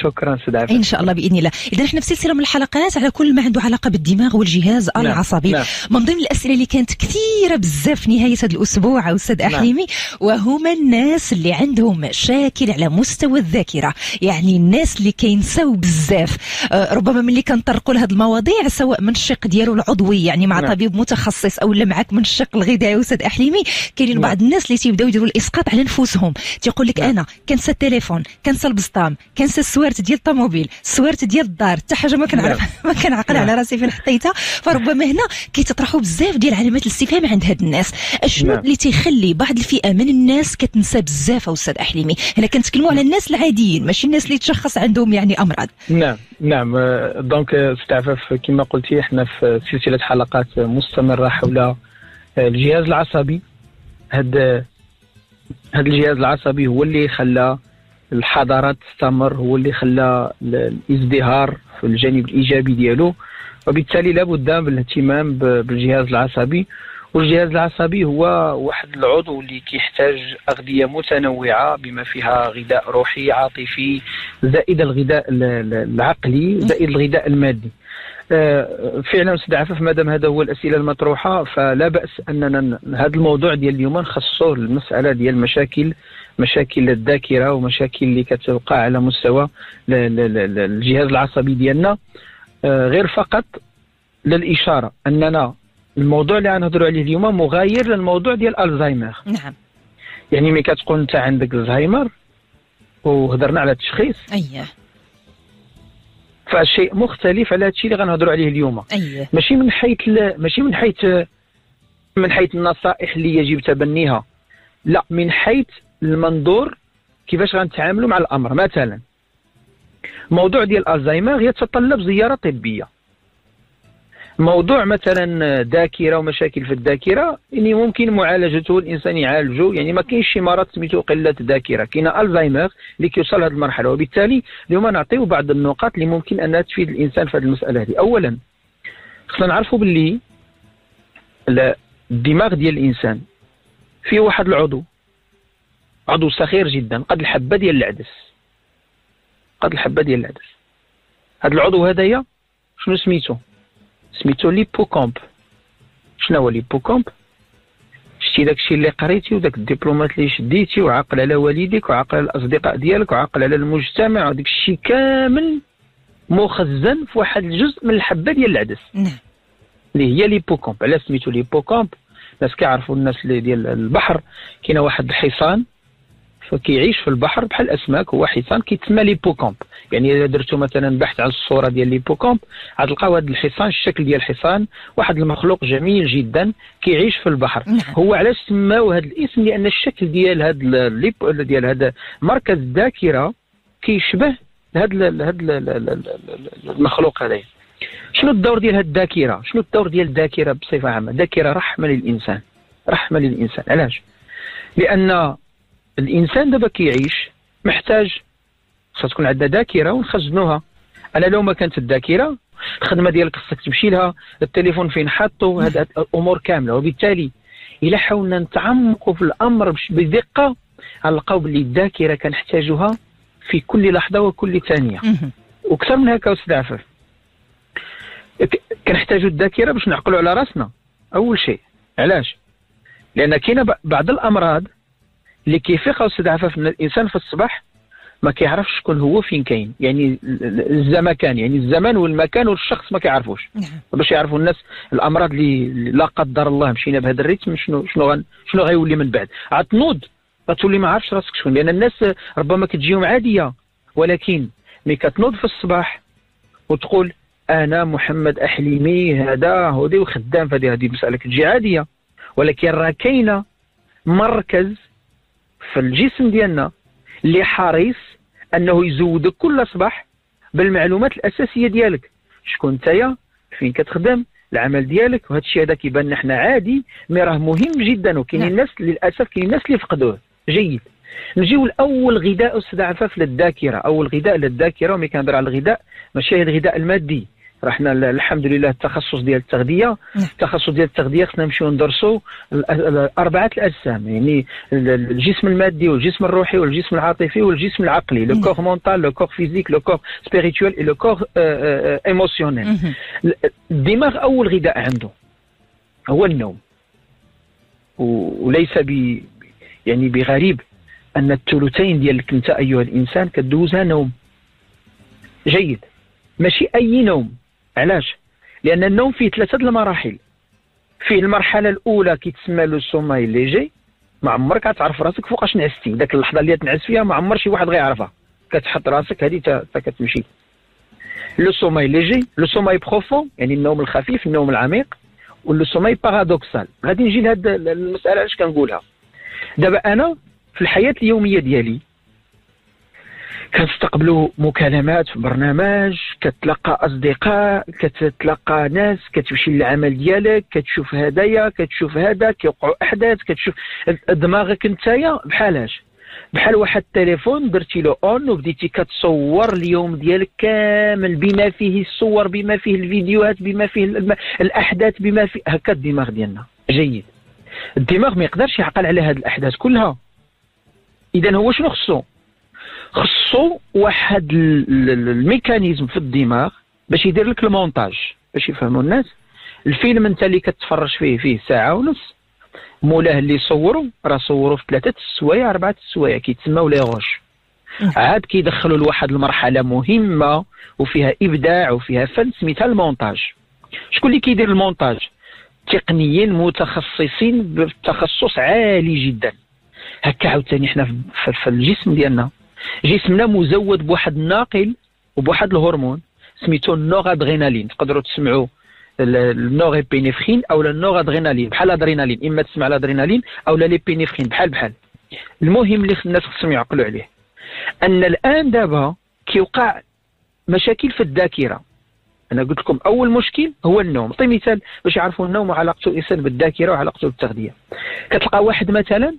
شكرا استاذ عفاف. ان شاء الله باذن الله. اذا احنا في سلسله من الحلقات على كل ما عنده علاقه بالدماغ والجهاز العصبي. نعم. من ضمن الاسئله اللي كانت كثيره بزاف في نهايه هذا الاسبوع استاذ احليمي، وهما الناس اللي عندهم مشاكل على مستوى الذاكره، يعني الناس اللي كينساو بزاف. ربما ملي كنطرقوا لهذه المواضيع سواء من الشق ديالو العضوي يعني مع طبيب متخصص او لا معك من الشق الغذائي استاذ احليمي، كاينين بعض الناس اللي تيبداو يديروا الاسقاط على نفوسهم، تيقول لك انا كنسى التليفون، كنسى البسطام، كنسى السوارت ديال الطوموبيل، السوارت ديال الدار، حتى حاجه ما كنعرف ما كنعقل على راسي فين حطيتها. فربما هنا كيتطرحوا بزاف ديال علامات الاستفهام عند هاد الناس. اشنو اللي تيخلي بعض الفئه من الناس كتنسى بزاف استاذ احليمي؟ هنا كنتكلموا على الناس العاديين ماشي الناس اللي تشخص عندهم يعني امراض. نعم دونك استاذ عفاف كما قلتي احنا في سلسله حلقات مستمره حول الجهاز العصبي. هذا الجهاز العصبي هو اللي خلى الحضارات تستمر، هو اللي خلى الازدهار في الجانب الايجابي ديالو، وبالتالي لابد من الاهتمام بالجهاز العصبي. والجهاز العصبي هو واحد العضو اللي كيحتاج اغذيه متنوعه بما فيها غذاء روحي عاطفي زائد الغذاء العقلي زائد الغذاء المادي. فعلا استاذ عفاف مادام هذا هو الاسئله المطروحه فلا باس اننا هذا الموضوع ديال اليوم نخصصوه للمساله ديال مشاكل الذاكره ومشاكل اللي كتوقع على مستوى الجهاز العصبي ديالنا. غير فقط للاشاره اننا الموضوع اللي غنهضروا عليه اليوم مغاير للموضوع ديال الزهايمر. نعم. يعني ملي كتقول انت عندك الزهايمر وهضرنا على التشخيص، اييه، فالشيء مختلف على هادشي اللي غنهضروا عليه اليوم. اييه، ماشي من حيث النصائح اللي يجب تبنيها، لا، من حيث المنظور كيفاش غنتعاملوا مع الامر. مثلا موضوع ديال الزهايمر يتطلب زياره طبيه. موضوع مثلا ذاكره ومشاكل في الذاكره يعني ممكن معالجته، الانسان يعالجه، يعني ما كاينش شي مرض سميتو قله الذاكره، كاينه الزهايمر اللي كيوصل لهذه المرحله. وبالتالي اليوم نعطيو بعض النقاط اللي ممكن انها تفيد الانسان في هذه المساله هذه. اولا خصنا نعرفوا باللي الدماغ ديال الانسان فيه واحد العضو صغير جدا قد الحبه ديال العدس. هذا العضو هذايا شنو سميتو ليبوكامب. شنو هو ليبوكامب؟ شتي داكشي اللي قريتي وداك الدبلومات اللي شديتي وعاقل على والديك وعاقل على الاصدقاء ديالك وعاقل على المجتمع، وداك الشيء كامل مخزن في واحد الجزء من الحبه ديال العدس. نعم. اللي هي ليبوكامب. علاش سميتو ليبوكامب؟ الناس كيعرفوا، الناس اللي ديال البحر، كاين واحد الحصان فكيعيش في البحر بحال الاسماك، هو حصان كيتسمى ليبوكامب. يعني اذا درتو مثلا بحث على الصوره ديال ليبوكامب غتلقاو هذا الحصان، الشكل ديال الحصان، واحد المخلوق جميل جدا كيعيش في البحر. هو علاش سماو هذا الاسم؟ لان الشكل ديال هذا مركز الذاكره كيشبه هذا المخلوق هذا. شنو الدور ديال هذه الذاكره؟ شنو الدور ديال الذاكره بصفه عامه؟ الذاكره رحمه للانسان. علاش؟ لان الانسان دابا كيعيش محتاج خصها تكون عندنا ذاكره ونخزنوها. انا لو ما كانت الذاكره الخدمه ديالك خصك تمشي لها، التليفون فين حاطو، هذه الامور كامله. وبالتالي الا حاولنا نتعمقوا في الامر بدقه غنلقاو باللي الذاكره كنحتاجوها في كل لحظه وكل ثانيه. وكثر من هكا استاذ عفاف كنحتاجوا الذاكره باش نعقلوا على راسنا اول شيء. علاش؟ لان كاينه بعض الامراض اللي كيفيق استاذ عفاف ان الانسان في الصباح ما كيعرفش شكون هو فين كاين، يعني الزمكان، يعني الزمان والمكان والشخص ما كيعرفوش. باش يعرفوا الناس الامراض اللي لا قدر الله مشينا بهذا الريتم شنو غيولي من بعد. عتنوض غتولي ما عارفش راسك شكون، لان الناس ربما كتجيهم عاديه، ولكن ملي كتنوض في الصباح وتقول انا محمد احليمي هذا هودي وخدام في هذه المساله كتجي عاديه، ولكن راه كاينه مركز في الجسم ديالنا اللي حريص انه يزودك كل صباح بالمعلومات الاساسيه ديالك. شكون نتايا، فين كتخدم، العمل ديالك، وهذا الشيء هذا كيبان لنا حنا عادي مي راه مهم جدا. وكاين الناس للاسف اللي فقدوه. جيد، نجيو لاول غذاء استاذ عفاف للذاكره. اول غذاء للذاكره، وملي كنهضر على الغذاء ماشي الغذاء المادي، رحنا الحمد لله التخصص ديال التغذيه. التخصص ديال التغذيه خصنا نمشيو ندرسوا 4 الاجسام، يعني الجسم المادي والجسم الروحي والجسم العاطفي والجسم العقلي، لو كور مونتال، لو كور فيزيك، لو كور سبيريتوال اي لو كور ايموسيونيل. الدماغ اول غذاء عنده هو النوم، وليس يعني بغريب ان الثلثين ديالك انت ايها الانسان كدوزها نوم. جيد، ماشي اي نوم. علاش؟ لان النوم فيه 3 المراحل. فيه المرحله الاولى كيتسمى لو سوماي ليجي، ما عمرك غتعرف راسك فوقاش نعستي، داك اللحظه اللي تنعس فيها ما عمر شي واحد غيعرفها، كتحط راسك هذه تا كتمشي. لو سوماي ليجي، لو سوماي بروفون يعني النوم الخفيف، النوم العميق، ولو سوماي بارادوكسال. غادي نجي لهاد المساله علاش كنقولها. دابا انا في الحياه اليوميه ديالي كنستقبلوا مكالمات في برنامج، كتلقى اصدقاء، كتتلقى ناس، كتمشي للعمل ديالك، كتشوف هدايا، كتشوف هذا، كيوقعوا احداث، كتشوف دماغك نتايا بحالاش بحال واحد التليفون درتي له اون وبديتي كتصور اليوم ديالك كامل بما فيه الصور، بما فيه الفيديوهات، بما فيه الاحداث، بما فيه هكا الدماغ ديالنا. جيد، الدماغ ما يقدرش يعقل على هذه الاحداث كلها. اذا هو شنو خصو واحد الميكانيزم في الدماغ باش يدير لك المونتاج، باش يفهموا الناس. الفيلم انت اللي كتفرج فيه ساعه ونص، مولاه اللي صوروا راه صوروا في 3 السوايع 4 السوايع، كيتسموا لي غوش. عاد كيدخلوا لواحد المرحله مهمه وفيها ابداع وفيها فن سميتها المونتاج. شكون اللي كيدير المونتاج؟ تقنيين متخصصين بتخصص عالي جدا. هكا عاوتاني حنا في الجسم ديالنا، جسمنا مزود بواحد الناقل وبواحد الهرمون سميتو النورادرينالين. تقدروا تسمعوا النورابينفرين او النورادرينالين، بحال الادرينالين، اما تسمع الادرينالين او ليبينفرين، بحال. المهم اللي الناس خصهم يعقلوا عليه ان الان دابا كيوقع مشاكل في الذاكره. انا قلت لكم اول مشكل هو النوم. نعطي مثال باش يعرفوا النوم وعلاقته الانسان بالذاكره وعلاقته بالتغذيه. كتلقى واحد مثلا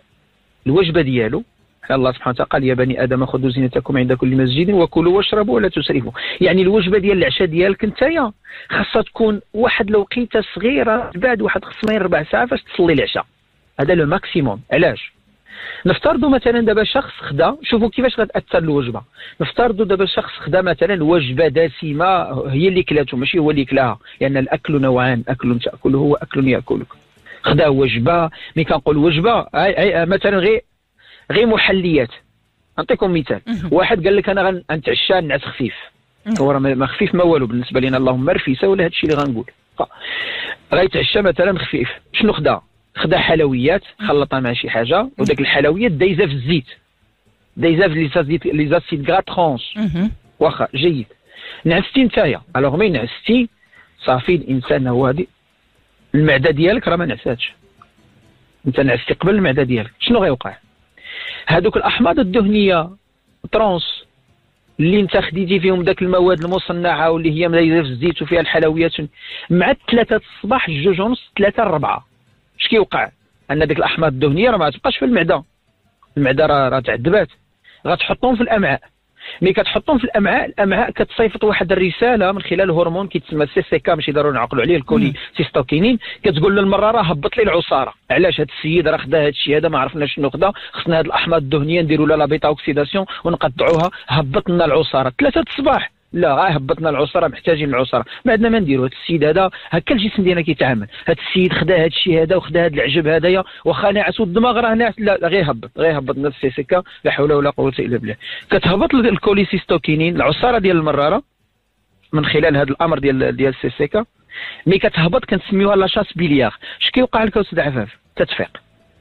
الوجبه ديالو، الله سبحانه وتعالى قال يا بني ادم خذوا زينتكم عند كل مسجد وكلوا واشربوا ولا تسرفوا. يعني الوجبه ديال العشاء ديالك نتايا خاصها تكون واحد الوقيته صغيره بعد واحد 4 ساعات فاش تصلي العشاء. هذا لو ماكسيموم. علاش؟ نفترضوا مثلا دابا شخص خدا، شوفوا كيفاش غتاثر الوجبه. نفترضوا دابا شخص خدا مثلا وجبه دسمه هي اللي كلاته ماشي هو اللي كلاها، لان الاكل نوعان، اكل تاكله واكل ياكلك. خدا وجبه، ملي كنقول وجبه أي مثلا غير محليات. نعطيكم مثال. واحد قال لك انا غنتعشى نعس خفيف، هو راه ما خفيف ما والو بالنسبه لنا، اللهم رفيسه ولا هذا الشيء اللي غنقول. غيتعشى مثلا خفيف، شنو خدا حلويات خلطها مع شي حاجه، وداك الحلويات دايزه في الزيت، دايزه في لي زاسيد غرا ترونس. واخا جيد، نعستي نتايا. الوغ مي نعستي صافي الانسان هو هادي المعده ديالك راه ما نعساتش، انت نعستي قبل المعده ديالك. شنو غيوقع؟ هذوك الاحماض الدهنيه ترونس اللي انت خديتي فيهم داك المواد المصنعه واللي هي مزيده في الزيت وفيها الحلويات، مع 3 الصباح 2 ونص 3 4 اش كيوقع؟ ان ديك الاحماض الدهنيه راه ما تبقاش في المعده راه تعذبات، غتحطهم في الامعاء. ملي كتحطهم في الامعاء كتصيفط واحد الرساله من خلال هرمون كيتسمى سي سي كا، ماشي ضروري نعقلوا عليه، الكولي سيستوكينين، كتقول للمراره هبط لي العصاره. علاش؟ هذا السيد راه خدا هذا الشيء هذا ما عرفنا شنو خدا، خصنا هذه الاحماض الدهنيه نديروا لها لا بيتا اوكسيداسيون ونقطعوها، هبط لنا العصاره 3 الصباح. لا غا هبطنا العصاره، محتاجين العصاره، ما عندنا ما نديروا. هذا السيد هذا هكا الجسم ديالنا كيتعامل. هذا السيد خدا هذا الشيء هذا وخدا هذا العجب هذايا، واخا ناعس والدماغ راه ناعس، لا غير هبط لنا السي سي كا، لا حول ولا قوه الا بالله. كتهبط الكوليسيستوكينين العصاره ديال المراره من خلال هذا الامر ديال السي سي كا. ملي كتهبط كنسميوها لاشاس بيليار. اش كيوقع لك استاذ عفاف؟ تتفيق.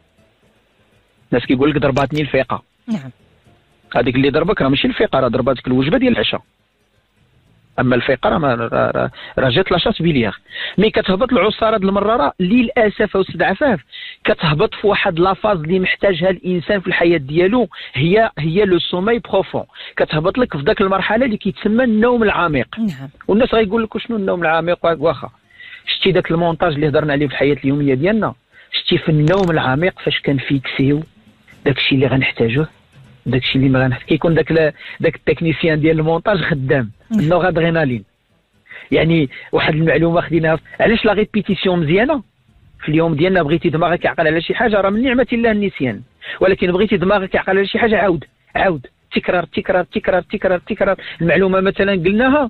الناس كيقول لك ضرباتني الفيقه. نعم، هذيك اللي ضربك راه ماشي الفيقه، راه ضرباتك الوجبه ديال العشاء. اما الفيقه راه جات لاشاس بيليار. مي كتهبط العصاره ديال المراره للاسف استاذ عفاف كتهبط في واحد لافاز اللي محتاجها الانسان في الحياه ديالو، هي لو سوماي بروفون. كتهبط لك في ذاك المرحله اللي كيتسمى النوم العميق. نعم. والناس غيقول لك شنو النوم العميق؟ واخا شتي ذاك المونتاج اللي هضرنا عليه في الحياه اليوميه ديالنا، شتي في النوم العميق فاش كنفيكسيو داك الشيء اللي غنحتاجوه، داك الشيء اللي ما غنحتاج، كيكون داك التكنيسيان ديال المونتاج خدام النورادرينالين. يعني واحد المعلومه خديناها. علاش لا ريبيتيسيون مزيانه في اليوم ديالنا؟ بغيتي دماغك يعقل على شي حاجه، راه من نعمه الله النسيان، ولكن بغيتي دماغك يعقل على شي حاجه عاود تكرار تكرار تكرار تكرار تكرار. المعلومه مثلا قلناها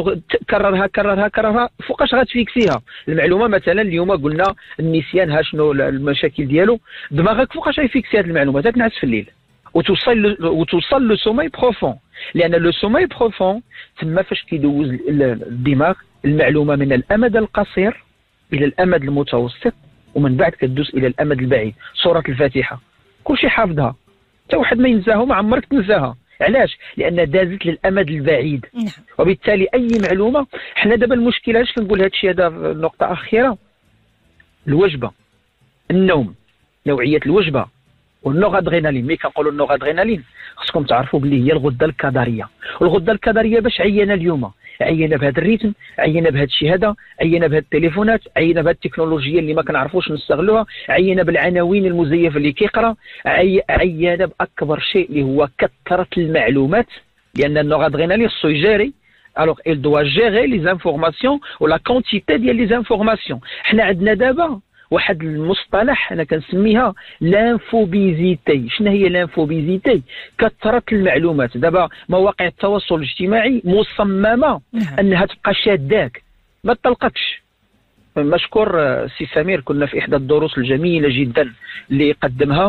كررها فوقاش غتفيكسيها المعلومه؟ مثلا اليوم قلنا النسيان ها شنو المشاكل ديالو، دماغك فوقاش غيفيكسي هذه المعلومات؟ تنعس في الليل وتوصل لو سوماي بروفون، لان لو سوماي بروفون تما فاش كيدوز الدماغ المعلومه من الامد القصير الى الامد المتوسط، ومن بعد كتدوز الى الامد البعيد. سوره الفاتحه كلشي حافظها، حتى واحد ما ينساها، ما عمرك تنساها. علاش؟ لان دازت للامد البعيد. وبالتالي اي معلومه، حنا دابا المشكله علاش كنقول هذا الشيء هذا نقطه اخيره، الوجبه، النوم، نوعيه الوجبه والنوغادرينالين. ملي كنقولوا النوغادرينالين خصكم تعرفوا بلي هي الغده الكظريه، والغده الكظريه باش عينا اليوم، عينا بهذا الريتم، عينا بهذا الشيء هذا، عينا بهذه التليفونات، عينا بهذه التكنولوجيا اللي ما كنعرفوش نستغلوها، عينا بالعناوين المزيفه اللي كيقرا، عينا باكبر شيء اللي هو كثره المعلومات، لان النوغادرينالين خصو يجاري. alors il doit gérer les informations ou la quantité ديال les informations. حنا عندنا دابا واحد المصطلح انا كنسميها لانفوبيزيتي. شنو هي لانفوبيزيتي؟ كثره المعلومات. دابا مواقع التواصل الاجتماعي مصممه انها تبقى شاداك ما تطلقكش. مشكور سي سمير، كنا في احدى الدروس الجميله جدا اللي قدمها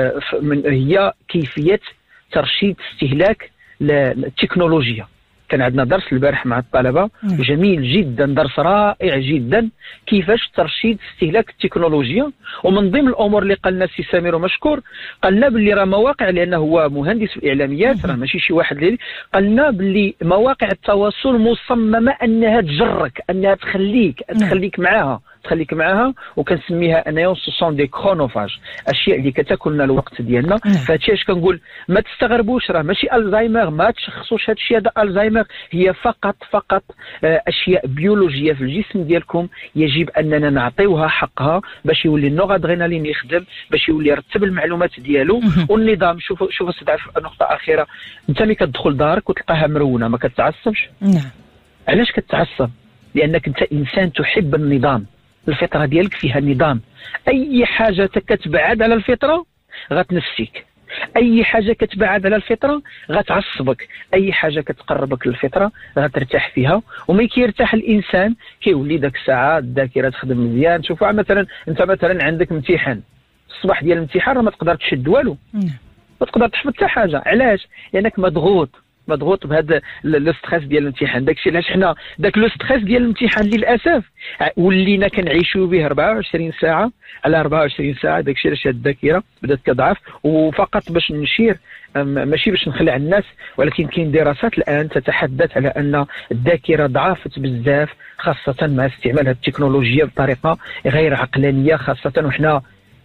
هي كيفيه ترشيد استهلاك التكنولوجيا. كان عندنا درس البارح مع الطلبه جميل جدا، درس رائع جدا، كيفاش ترشيد استهلاك التكنولوجيا. ومن ضمن الامور اللي قالنا السي سمير ومشكور، قالنا باللي راه مواقع، لانه هو مهندس في الاعلاميات، راه ماشي شي واحد اللي قالنا باللي مواقع التواصل مصممه انها تجرك، انها تخليك معاها وكنسميها انايا سوسون دي كرونوفاج، اشياء اللي كتاكلنا الوقت ديالنا. فهادشي اش كنقول، ما تستغربوش، راه ماشي الزهايمر، ما تشخصوش هادشي هذا الزهايمر، هي فقط اشياء بيولوجيه في الجسم ديالكم يجب اننا نعطيوها حقها باش يولي النوغادرينالين يخدم، باش يولي يرتب المعلومات ديالو والنظام. شوف استاذ، نقطه اخيره، انت ملي كتدخل دارك وتلقاها مرونه ما كتعصبش؟ نعم. علاش كتعصب؟ لانك انت انسان تحب النظام، الفطره ديالك فيها نظام. اي حاجه كتبعد على الفطره غتنفسك، اي حاجه كتبعد على الفطره غتعصبك، اي حاجه كتقربك للفطره غترتاح فيها. وملي كيرتاح الانسان كيولي داك الساعه الذاكره تخدم مزيان. شوفوا مثلا انت مثلا عندك امتحان، الصباح ديال الامتحان راه ما تقدر تشد والو، ما تقدر تحفظ حتى حاجه. علاش؟ لانك مضغوط بهذا الاستريس ديال الامتحان. داكشي علاش حنا داك لو ستريس ديال الامتحان للاسف ولينا كنعيشوا به 24 ساعه على 24 ساعه. داكشي علاش الذاكره بدات كتضعف. وفقط باش نشير، ماشي باش نخلع الناس، ولكن كاين دراسات الان تتحدث على ان الذاكره ضعفت بزاف، خاصه مع استعمال هذه التكنولوجيا بطريقه غير عقلانيه، خاصه وحنا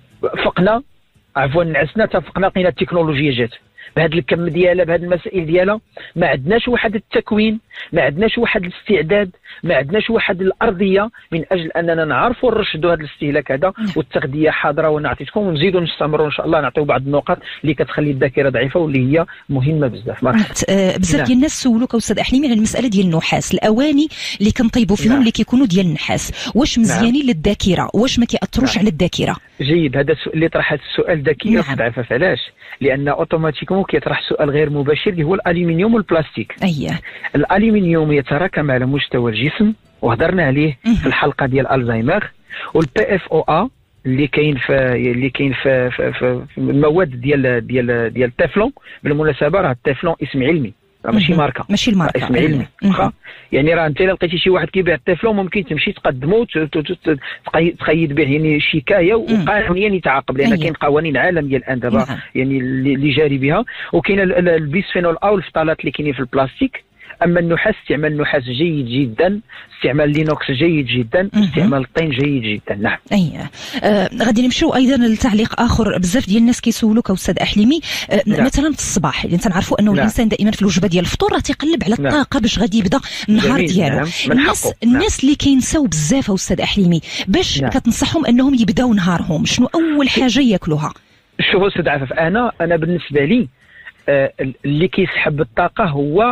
نعسنا تفقنا لقينا التكنولوجيا جات بهذا الكم ديالها، بهذه المسائل ديالها. ما عندناش واحد التكوين، ما عندناش واحد الاستعداد، ما عندناش واحد الارضيه من اجل اننا نعرفوا نرشدوا هذا الاستهلاك هذا. والتغذيه حاضره ونعطيكم، ونزيدوا نستمروا ان شاء الله نعطيو بعض النقط اللي كتخلي الذاكره ضعيفه واللي هي مهمه بزاف. بزاف ديال الناس سولوك استاذ احليمي على المساله ديال النحاس، الاواني اللي كنطيبوا فيهم اللي كيكونوا ديال النحاس، واش مزيانين للذاكره؟ واش ما كياثروش على الذاكره؟ جيد، هذا اللي طرح هذا السؤال ذكي وضعف. علاش؟ لان اوتوماتيكمون كيطرح سؤال غير مباشر اللي هو الالومنيوم والبلاستيك. الالومنيوم يتراكم على مستوى الجسم وهضرنا عليه في الحلقه ديال الزهايمر. والبي اف او ا اللي كاين في المواد ديال التeflon. بالمناسبه راه التeflon اسم علمي، ماشي ماركه، ماشي الماركه، اسم علمي. يعني راه انت الا لقيتي شي واحد كيبيع التeflon ممكن تمشي تقدمو تقيد به يعني شكايه وقانونيا يتعاقب، لان كاين قوانين عالميه الان دابا يعني اللي جاري بها. وكاين البيسفينول او الفطالات اللي كاينين في البلاستيك. اما النحاس، استعمال النحاس جيد جدا، استعمال لينوكس جيد جدا، استعمال الطين جيد جدا. نعم. غادي نمشيو ايضا لتعليق اخر. بزاف ديال الناس كيسولوك استاذ احليمي مثلا في الصباح، يعني تنعرفوا انه الانسان دائما في الوجبه ديال الفطور راه تيقلب على الطاقه باش غادي يبدا النهار ديالو. الناس اللي كينساو بزاف استاذ احليمي، باش كتنصحهم انهم يبداو نهارهم، شنو اول حاجه ياكلوها؟ شوفوا استاذ عفاف، انا بالنسبه لي اللي كيسحب الطاقه هو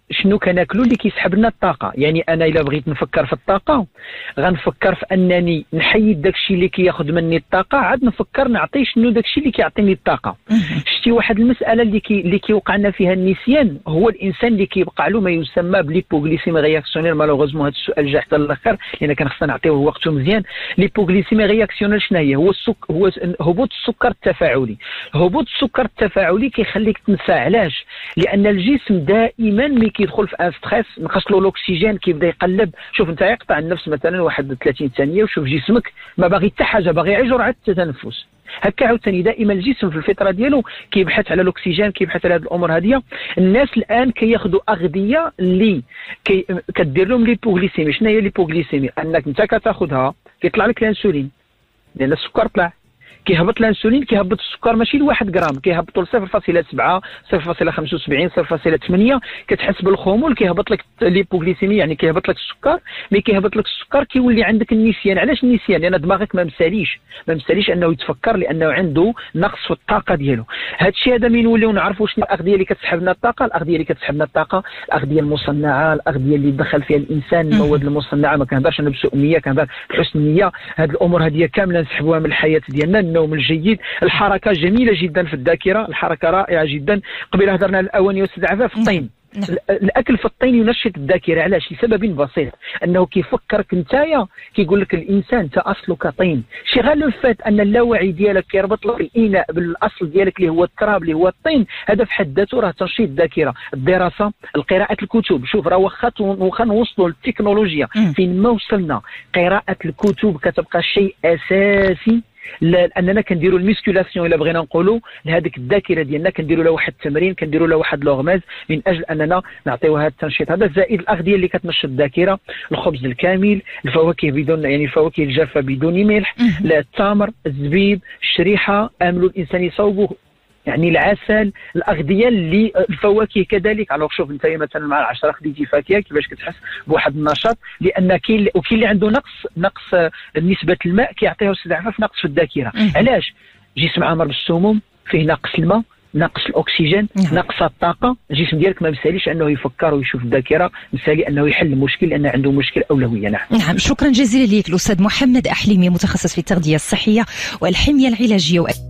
شنو كناكلوا اللي كيسحب لنا الطاقه. يعني انا الا بغيت نفكر في الطاقه غنفكر في انني نحيد داكشي اللي كياخذ مني الطاقه، عاد نفكر نعطي شنو داكشي اللي كيعطيني الطاقه. شتي واحد المساله اللي كيوقع لنا فيها النسيان، هو الانسان اللي كيبقى له ما يسمى بليبوغليسيمي رياكسيونير. مالوغوزمون هذا السؤال جا حتى الاخر لان كان خصنا نعطيوه وقته مزيان. ليبوغليسيمي رياكسيونير شنو هي؟ هو هبوط السكر التفاعلي. هبوط السكر التفاعلي كيخليك تنسى. علاش؟ لان الجسم دائما ملي كيدخل في ان ستريس نقص له الاكسجين كيبدا يقلب. شوف انت يقطع النفس مثلا واحد 30 ثانيه وشوف جسمك ما باغي حتى حاجه، باغي غير جرعه التنفس. هكا عاوتاني دائما الجسم في الفطره ديالو كيبحث على الاكسجين، كيبحث على هذه الامور هذه. الناس الان كياخذوا اغذيه اللي كدير لهم ليبوغليسيمي. شنو هي ليبوغليسيمي؟ انك انت كتاخذها كيطلع لك الانسولين لان السكر طلع، كيهبط الانسولين كيهبط السكر ماشي ل 1 غرام، كيهبطوا ل 0.7 0.75 0.8. كتحس بالخمول كيهبط لك ليبوغليسيمي يعني كيهبط لك السكر. ملي كيهبط لك السكر كيولي عندك النسيان. علاش النسيان؟ لان دماغك ما مساليش انه يتفكر لانه عنده نقص في الطاقه ديالو. هذا الشيء هذا من نوليو نعرفوا شنو الاغذيه اللي كتسحب لنا الطاقه. الاغذيه اللي كتسحب لنا الطاقه الاغذيه المصنعه، الاغذيه اللي دخل فيها الانسان المواد المصنعه. ما كنهضرش انا بسوء النيه، كنهضر بحسن النيه. هذه الامور هذه كامله نسحبوها من الحياه ديالنا. النوم الجيد، الحركه جميله جدا في الذاكره، الحركه رائعه جدا. قبيله هضرنا على الاواني واستاذ عفاف. الطين، الاكل في الطين ينشط الذاكره. علاش؟ لسبب بسيط، انه كيفكرك نتايا كيقول لك الانسان انت اصلك طين. شي غير لو فات ان اللاوعي ديالك كيربط لك الاناء بالاصل ديالك اللي هو التراب اللي هو الطين. هذا في حد ذاته راه تنشيط الذاكره. الدراسه، القراءه الكتب. شوف راه واخا نوصلوا للتكنولوجيا فين ما وصلنا، قراءه الكتب كتبقى شيء اساسي. لاننا كنديروا الميسكولاسيون الا بغينا نقولوا لهذيك الذاكره ديالنا، كنديروا لها واحد التمرين، كنديروا لها واحد لوغماز من اجل اننا نعطيوها هذا التنشيط هذا. زائد الاغذيه اللي كتنشط الذاكره، الخبز الكامل، الفواكه بدون يعني الفواكه الجافه بدون ملح، التمر، الزبيب، الشريحه. املوا الانسان يصوبوا يعني العسل، الاغذيه اللي الفواكه كذلك. على شوف انت مثلا مع 10 خديتي فاكهه كيفاش كتحس بواحد النشاط، لان كاين اللي عنده نقص نسبه الماء كيعطيه استاذ عفاف نقص في الذاكره. علاش؟ جسم عامر بالسموم، فيه نقص الماء، نقص الاكسجين، نقص الطاقه. الجسم ديالك ما مساليش انه يفكر ويشوف الذاكره، مسالي انه يحل المشكل لان عنده مشكل اولويه. نعم شكرا جزيلا لك الاستاذ محمد احليمي، متخصص في التغذيه الصحيه والحميه العلاجيه.